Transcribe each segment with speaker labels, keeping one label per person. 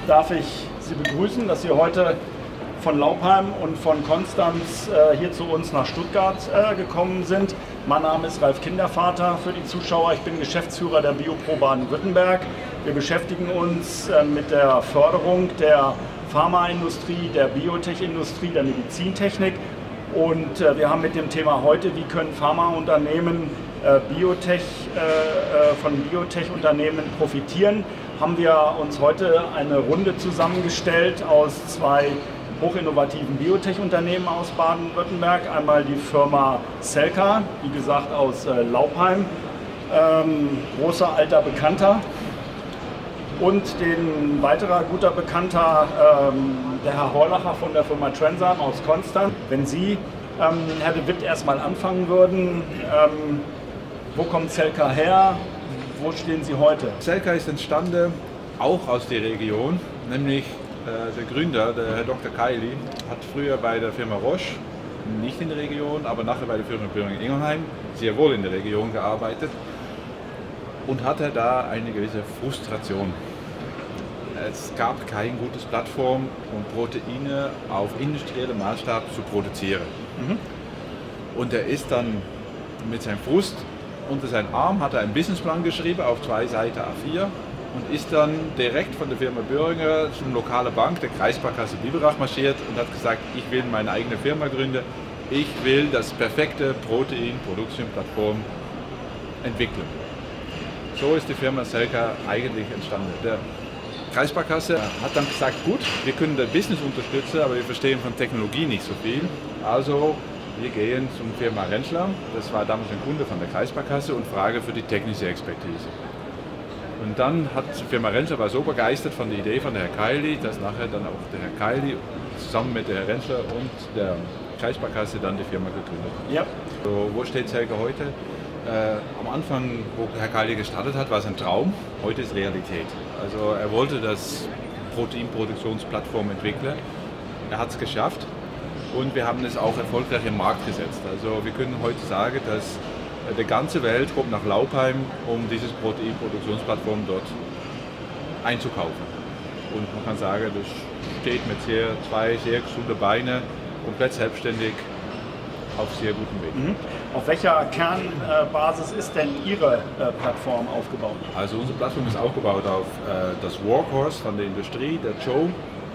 Speaker 1: darf ich Sie begrüßen, dass Sie heute von Laupheim und von Konstanz hier zu uns nach Stuttgart gekommen sind. Mein Name ist Ralf Kindervater für die Zuschauer. Ich bin Geschäftsführer der BioPro Baden-Württemberg. Wir beschäftigen uns mit der Förderung der Pharmaindustrie, der Biotech-Industrie, der Medizintechnik. Und wir haben mit dem Thema heute, wie können Pharmaunternehmen von Biotech-Unternehmen profitieren, haben wir uns heute eine Runde zusammengestellt aus zwei hochinnovativen Biotech-Unternehmen aus Baden-Württemberg. Einmal die Firma Celka, wie gesagt aus Laupheim, großer alter Bekannter. Und den weiterer guter Bekannter, der Herr Horlacher von der Firma Trensan aus Konstanz. Wenn Sie, Herr de Witt, erstmal anfangen würden, wo kommt Celka her? Wo stehen Sie heute?
Speaker 2: Celka ist entstanden auch aus der Region, nämlich der Gründer, der Herr Dr. Kaili, hat früher bei der Firma Roche, nicht in der Region, aber nachher bei der Firma Boehringer Ingelheim, sehr wohl in der Region gearbeitet und hatte da eine gewisse Frustration. Es gab keine gute Plattform, um Proteine auf industriellem Maßstab zu produzieren. Und er ist dann mit seinem Frust unter seinen Arm, hat er einen Businessplan geschrieben auf 2 Seiten A4 und ist dann direkt von der Firma Boehringer zum lokalen Bank, der Kreissparkasse Biberach, marschiert und hat gesagt, ich will meine eigene Firma gründen, ich will das perfekte Protein-Production-Plattform entwickeln. So ist die Firma Celka eigentlich entstanden. Der Kreissparkasse hat dann gesagt, gut, wir können das Business unterstützen, aber wir verstehen von Technologie nicht so viel. Also wir gehen zum Firma Rentschler, das war damals ein Kunde von der Kreissparkasse, und fragen für die technische Expertise. Und dann hat die Firma Rentschler war so begeistert von der Idee von der Herr Kaili, dass nachher dann auch der Herr Kaili zusammen mit der Herr Rentschler und der Kreissparkasse dann die Firma gegründet hat. Ja. So, wo steht Celka heute? Am Anfang, wo Herr Kaili gestartet hat, war es ein Traum, heute ist Realität. Also er wollte das Proteinproduktionsplattform entwickeln, er hat es geschafft und wir haben es auch erfolgreich im Markt gesetzt. Also wir können heute sagen, dass die ganze Welt kommt nach Laupheim, um dieses Proteinproduktionsplattform dort einzukaufen. Und man kann sagen, das steht mit zwei sehr gesunden Beinen, komplett selbstständig, auf sehr gutem Weg.
Speaker 1: Auf welcher Kernbasis ist denn Ihre Plattform aufgebaut?
Speaker 2: Also unsere Plattform ist aufgebaut auf das Workhorse von der Industrie, der Joe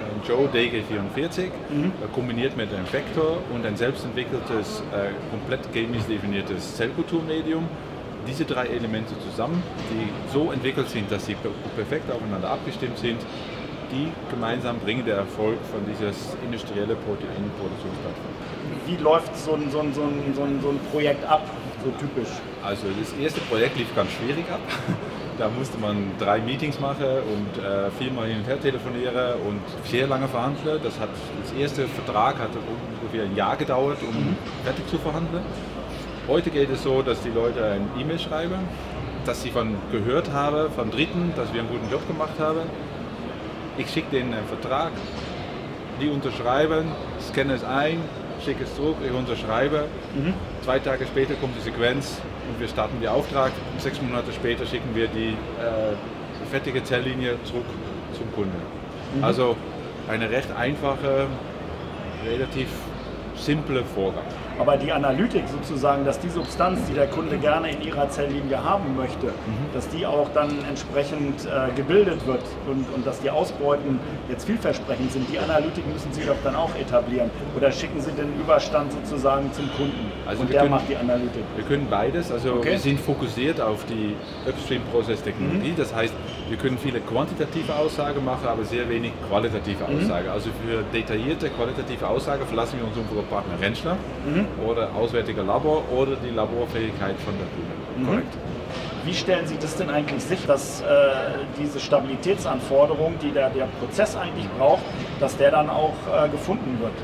Speaker 2: DG44, kombiniert mit einem Vektor und ein selbstentwickeltes, komplett chemisch definiertes Zellkulturmedium. Diese 3 Elemente zusammen, die so entwickelt sind, dass sie perfekt aufeinander abgestimmt sind, die gemeinsam bringen den Erfolg von dieser industriellen Proteinproduktionsplattform.
Speaker 1: Wie läuft so ein Projekt ab, so typisch?
Speaker 2: Also das erste Projekt lief ganz schwierig ab. Da musste man 3 Meetings machen und 4-mal hin und her telefonieren und sehr lange verhandeln. Das erste Vertrag hat ungefähr ein Jahr gedauert, um fertig zu verhandeln. Heute geht es so, dass die Leute ein E-Mail schreiben, dass sie gehört haben von Dritten, dass wir einen guten Job gemacht haben. Ich schicke denen einen Vertrag, die unterschreiben, scanne es ein, schicke es zurück, ich unterschreibe. 2 Tage später kommt die Sequenz und wir starten den Auftrag. 6 Monate später schicken wir die fertige Zelllinie zurück zum Kunden. Also eine recht einfache, relativ simple Vorgang.
Speaker 1: Aber die Analytik sozusagen, dass die Substanz, die der Kunde gerne in ihrer Zelllinie haben möchte, dass die auch dann entsprechend gebildet wird und dass die Ausbeuten jetzt vielversprechend sind, die Analytik müssen Sie doch dann auch etablieren. Oder schicken Sie den Überstand sozusagen zum Kunden und der macht die Analytik?
Speaker 2: Wir können beides, also wir sind fokussiert auf die Upstream-Prozesstechnologie, das heißt, wir können viele quantitative Aussagen machen, aber sehr wenig qualitative Aussagen. Also für detaillierte qualitative Aussagen verlassen wir uns auf unsere Partner Rentschler oder auswärtiger Labor oder die Laborfähigkeit von der Kunden. Korrekt.
Speaker 1: Wie stellen Sie das denn eigentlich sicher, dass diese Stabilitätsanforderung, die der Prozess eigentlich braucht, dass der dann auch gefunden wird?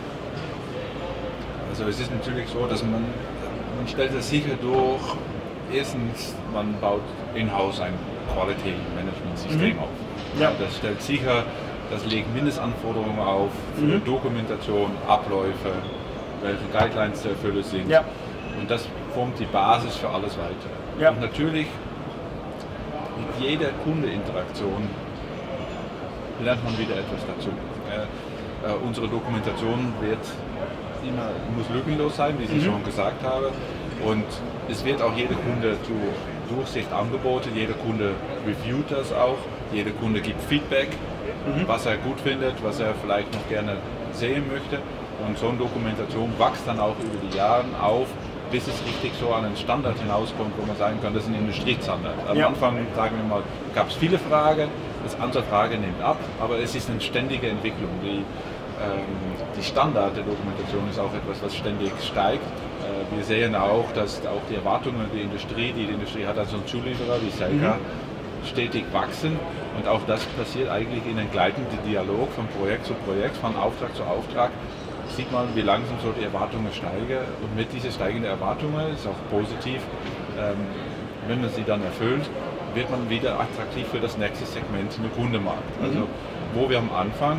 Speaker 2: Also es ist natürlich so, dass man stellt das sicher durch, erstens, man baut in-house ein Quality Management System auf. Ja. Das stellt sicher, das legt Mindestanforderungen auf für Dokumentation, Abläufe, welche Guidelines zu erfüllen sind. Ja. Und das formt die Basis für alles weitere. Ja. Und natürlich mit jeder Kundeinteraktion lernt man wieder etwas dazu. Unsere Dokumentation muss lückenlos sein, wie ich schon gesagt habe. Und es wird auch jeder Kunde zur Durchsicht angeboten, jeder Kunde reviewt das auch, jeder Kunde gibt Feedback, was er gut findet, was er vielleicht noch gerne sehen möchte. Und so eine Dokumentation wächst dann auch über die Jahre auf, bis es richtig so an einen Standard hinauskommt, wo man sagen kann, das ist ein Industriestandard. Am Anfang, sagen wir mal, gab es viele Fragen, das Anzahl Fragen nimmt ab, aber es ist eine ständige Entwicklung. Die Standard der Dokumentation ist auch etwas, was ständig steigt. Wir sehen auch, dass auch die Erwartungen der Industrie, die Industrie hat als ein Zulieferer wie Selca, stetig wachsen. Und auch das passiert eigentlich in einem gleitenden Dialog von Projekt zu Projekt, von Auftrag zu Auftrag. Sieht man, wie langsam so die Erwartungen steigen. Und mit diesen steigenden Erwartungen ist auch positiv, wenn man sie dann erfüllt, wird man wieder attraktiv für das nächste Segment im Kundenmarkt. Also wo wir am Anfang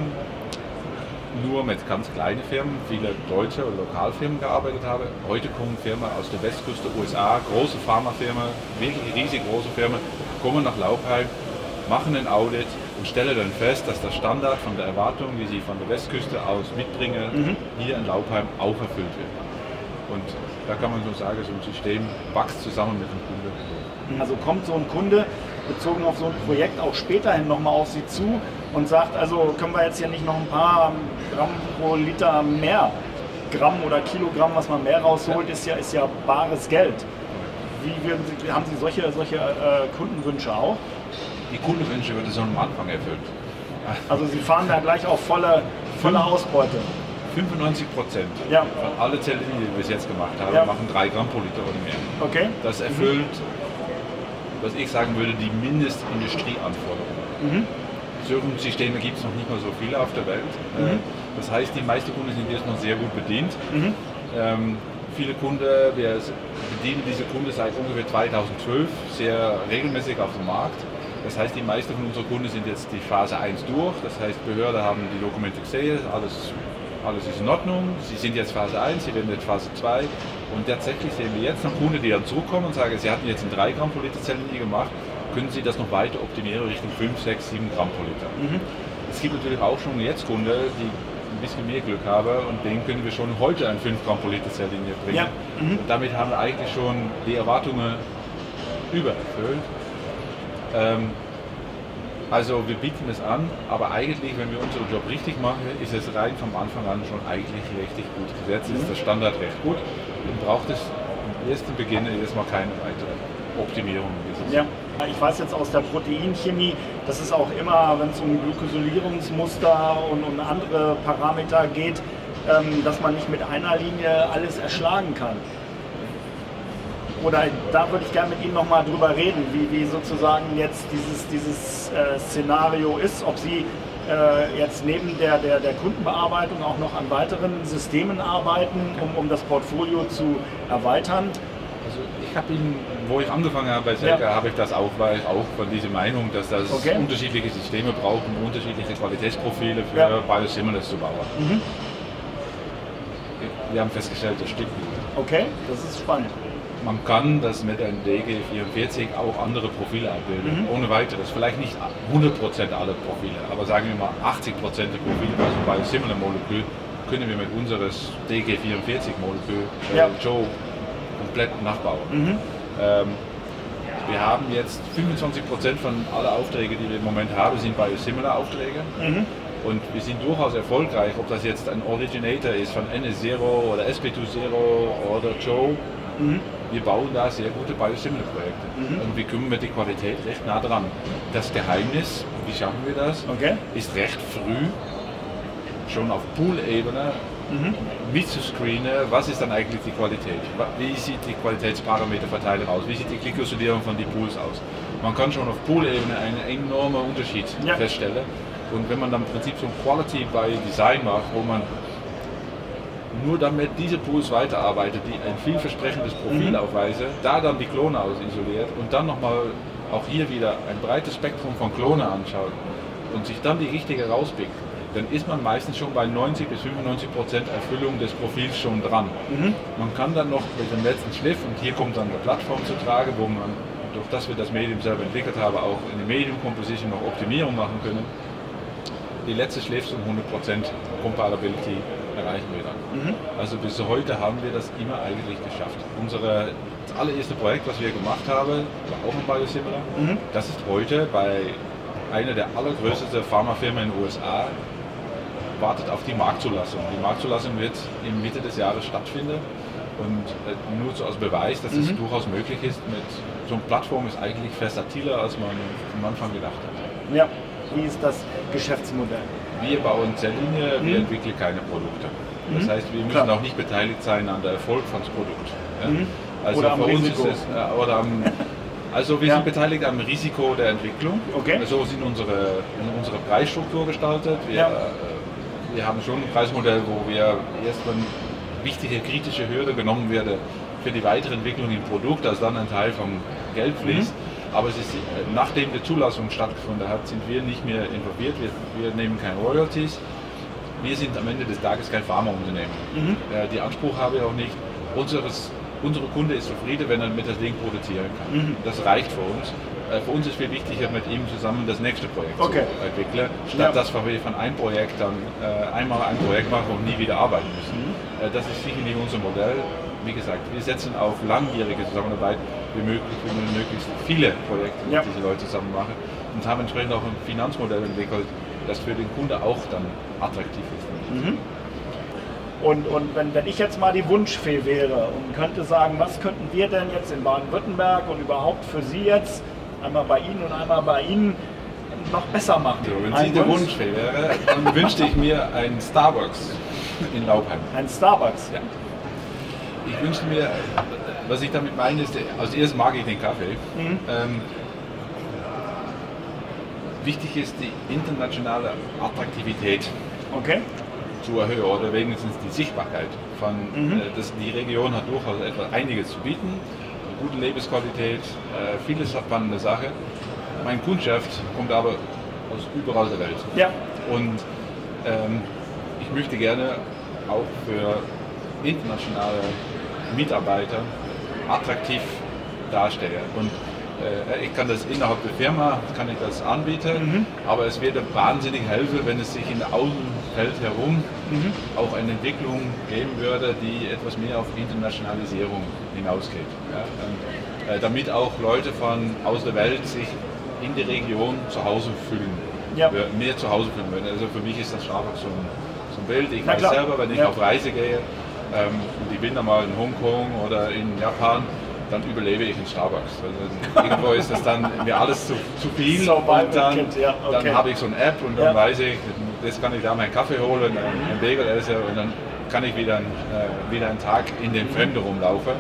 Speaker 2: nur mit ganz kleinen Firmen, viele deutsche oder Lokalfirmen gearbeitet haben. Heute kommen Firmen aus der Westküste USA, große Pharmafirmen, wirklich riesig große Firmen, kommen nach Laubheim, machen ein Audit und stellen dann fest, dass der Standard von der Erwartung, die sie von der Westküste aus mitbringen, hier in Laubheim auch erfüllt wird. Und da kann man so sagen, so ein System wächst zusammen mit dem Kunden.
Speaker 1: Also kommt so ein Kunde bezogen auf so ein Projekt auch späterhin nochmal auf Sie zu und sagt, also können wir jetzt hier nicht noch ein paar Gramm pro Liter mehr, Gramm oder Kilogramm, was man mehr rausholt, ist ja bares Geld. Haben Sie solche Kundenwünsche auch?
Speaker 2: Die Kundenwünsche werden so am Anfang erfüllt.
Speaker 1: Also Sie fahren da gleich auf volle Ausbeute?
Speaker 2: 95% von allen Zellen, die wir bis jetzt gemacht haben, machen 3 Gramm pro Liter oder mehr.
Speaker 1: Okay.
Speaker 2: Das erfüllt, was ich sagen würde, die Mindestindustrieanforderungen. Solche Systeme gibt es noch nicht mal so viele auf der Welt. Das heißt, die meisten Kunden sind erstmal sehr gut bedient. Viele Kunden, wir bedienen diese Kunden seit ungefähr 2012 sehr regelmäßig auf dem Markt. Das heißt, die meisten von unseren Kunden sind jetzt die Phase 1 durch. Das heißt, Behörden haben die Dokumente gesehen, alles ist in Ordnung. Sie sind jetzt Phase 1, sie werden jetzt Phase 2. Und tatsächlich sehen wir jetzt noch Kunden, die dann zurückkommen und sagen, sie hatten jetzt in 3 Gramm pro Liter Zellen gemacht. Können Sie das noch weiter optimieren Richtung 5, 6, 7 Gramm pro Liter. Es gibt natürlich auch schon jetzt Kunden, die ein bisschen mehr Glück haben und denen können wir schon heute ein 5 Gramm pro Liter Zelllinie bringen. Damit haben wir eigentlich schon die Erwartungen übererfüllt. Also wir bieten es an, aber eigentlich, wenn wir unseren Job richtig machen, ist es rein vom Anfang an schon eigentlich richtig gut gesetzt. Ist der Standard recht gut und braucht es am ersten Beginn erstmal keine weitere Optimierung.
Speaker 1: Ja, ich weiß jetzt aus der Proteinchemie, dass es auch immer, wenn es um Glycosylierungsmuster und um andere Parameter geht, dass man nicht mit einer Linie alles erschlagen kann. Oder da würde ich gerne mit Ihnen nochmal drüber reden, wie sozusagen jetzt dieses Szenario ist, ob Sie jetzt neben der Kundenbearbeitung auch noch an weiteren Systemen arbeiten, um das Portfolio zu erweitern.
Speaker 2: Also ich habe ihn, wo ich angefangen habe bei Selca, habe ich das auch, war ich auch von dieser Meinung, dass das unterschiedliche Systeme braucht, um unterschiedliche Qualitätsprofile für Biosimilars zu bauen. Wir haben festgestellt, das stimmt nicht.
Speaker 1: Okay, das ist spannend.
Speaker 2: Man kann das mit einem DG44 auch andere Profile abbilden, ohne weiteres. Vielleicht nicht 100% alle Profile, aber sagen wir mal 80% der Profile, also bei Similar-Molekül, können wir mit unseres DG44-Molekül Joe komplett nachbauen. Wir haben jetzt 25% von allen Aufträgen, die wir im Moment haben, sind Biosimilar-Aufträge. Und wir sind durchaus erfolgreich, ob das jetzt ein Originator ist von NS0 oder SP20 oder Joe. Wir bauen da sehr gute Biosimilar-Projekte und wir kommen mit der Qualität recht nah dran. Das Geheimnis, wie schaffen wir das, ist recht früh schon auf Pool-Ebene mitzuscreenen, was ist dann eigentlich die Qualität, wie sieht die Qualitätsparameterverteiler aus, wie sieht die Glycosylierung von den Pools aus. Man kann schon auf Pool-Ebene einen enormen Unterschied feststellen und wenn man dann im Prinzip so ein Quality by Design macht, wo man nur damit diese Pools weiterarbeitet, die ein vielversprechendes Profil aufweisen, da dann die Klone ausisoliert und dann nochmal auch hier wieder ein breites Spektrum von Klone anschaut und sich dann die richtige rauspickt, dann ist man meistens schon bei 90 bis 95% Erfüllung des Profils schon dran. Man kann dann noch mit dem letzten Schliff, und hier kommt dann der Plattform zu tragen, wo man, durch das wir das Medium selber entwickelt haben, auch in der Medium Composition noch Optimierung machen können. die letzte Schläfste um 100% Compatibility erreichen wir dann. Also bis heute haben wir das immer eigentlich geschafft. Das allererste Projekt, was wir gemacht haben, war auch ein Biosimilar. Das ist heute bei einer der allergrößten Pharmafirmen in den USA, wartet auf die Marktzulassung. Die Marktzulassung wird im Mitte des Jahres stattfinden. Und nur so als Beweis, dass es durchaus möglich ist, mit so einer Plattform ist eigentlich versatiler, als man am Anfang gedacht hat.
Speaker 1: Ja, wie ist das Geschäftsmodell?
Speaker 2: Wir bauen Zelllinie, wir entwickeln keine Produkte. Das heißt, wir müssen auch nicht beteiligt sein an der Erfolg von dem Produkt. Ja? Also
Speaker 1: oder am
Speaker 2: für uns
Speaker 1: Risiko.
Speaker 2: ist es, also wir sind beteiligt am Risiko der Entwicklung.
Speaker 1: Okay.
Speaker 2: So sind unsere Preisstruktur gestaltet. Wir haben schon ein Preismodell, wo wir erstmal wichtige kritische Hürde genommen werden für die weitere Entwicklung im Produkt, als dann ein Teil vom Geld fließt. Aber es ist, nachdem die Zulassung stattgefunden hat, sind wir nicht mehr involviert, wir nehmen keine Royalties. Wir sind am Ende des Tages kein Pharmaunternehmen. Die Anspruch habe ich auch nicht. Unsere Kunde ist zufrieden, wenn er mit das Ding produzieren kann. Das reicht für uns. Für uns ist viel wichtiger, mit ihm zusammen das nächste Projekt zu entwickeln, statt dass wir von einem Projekt dann einmal ein Projekt machen und nie wieder arbeiten müssen. Das ist sicherlich unser Modell. Wie gesagt, wir setzen auf langjährige Zusammenarbeit, wie möglichst viele Projekte mit diesen Leuten zusammen machen und haben entsprechend auch ein Finanzmodell entwickelt, das für den Kunde auch dann attraktiv ist.
Speaker 1: Und wenn ich jetzt mal die Wunschfee wäre und könnte sagen, was könnten wir denn jetzt in Baden-Württemberg und überhaupt für Sie jetzt, einmal bei Ihnen und einmal bei Ihnen, noch besser machen?
Speaker 2: So, wenn Sie der Wunschfee wäre, dann wünschte ich mir einen Starbucks in Laubheim.
Speaker 1: Ein Starbucks?
Speaker 2: Ja. Ich wünschte mir, was ich damit meine, ist, als erstes mag ich den Kaffee. Wichtig ist die internationale Attraktivität zu erhöhen oder wenigstens die Sichtbarkeit. Die Region hat durchaus einiges zu bieten, gute Lebensqualität, viele spannende Sachen. Meine Kundschaft kommt aber aus überall der Welt.
Speaker 1: Ja.
Speaker 2: Und ich möchte gerne auch für internationale Mitarbeiter attraktiv darstellen. Und ich kann das innerhalb der Firma anbieten, aber es würde wahnsinnig helfen, wenn es sich in der Außenwelt herum auch eine Entwicklung geben würde, die etwas mehr auf Internationalisierung hinausgeht. Ja? Und, damit auch Leute von aus der Welt sich in der Region zu Hause fühlen, mehr zu Hause fühlen würden. Also für mich ist das Starbucks so ein Bild. Ich weiß selber, wenn ich auf Reise gehe, und ich bin dann mal in Hongkong oder in Japan, dann überlebe ich in Starbucks. Also irgendwo ist das dann mir alles zu viel und dann habe ich so eine App und dann weiß ich, jetzt kann ich da meinen Kaffee holen, einen Bagel essen und dann kann ich wieder einen Tag in den Fremden rumlaufen.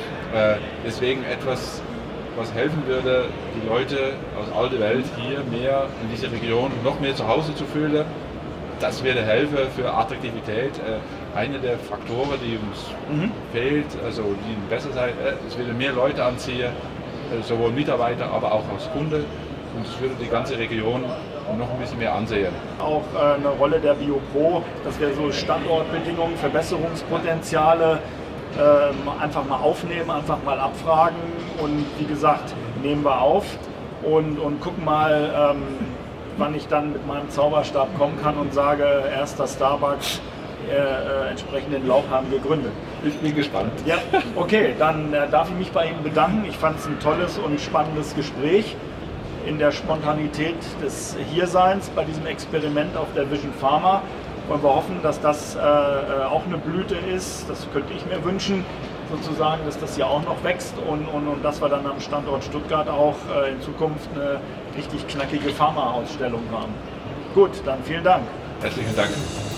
Speaker 2: Deswegen etwas, was helfen würde, die Leute aus aller Welt hier mehr in dieser Region noch mehr zu Hause zu fühlen. Das würde helfen für Attraktivität. Einer der Faktoren, die uns fehlt, also die besser sein, es würde mehr Leute anziehen, sowohl Mitarbeiter, aber auch als Kunde. Und es würde die ganze Region noch ein bisschen mehr ansehen.
Speaker 1: Auch eine Rolle der BioPro, dass wir so Standortbedingungen, Verbesserungspotenziale einfach mal aufnehmen, einfach mal abfragen und wie gesagt, nehmen wir auf und gucken mal, wann ich dann mit meinem Zauberstab kommen kann und sage, erster Starbucks entsprechenden Laubheim gegründet.
Speaker 2: Ich bin gespannt.
Speaker 1: Ja, okay, dann darf ich mich bei Ihnen bedanken. Ich fand es ein tolles und spannendes Gespräch in der Spontanität des Hierseins bei diesem Experiment auf der Vision Pharma. Und wir hoffen, dass das auch eine Blüte ist, das könnte ich mir wünschen, sozusagen, dass das hier auch noch wächst und dass wir dann am Standort Stuttgart auch in Zukunft eine richtig knackige Pharma-Ausstellung haben. Gut, dann vielen Dank.
Speaker 2: Herzlichen Dank.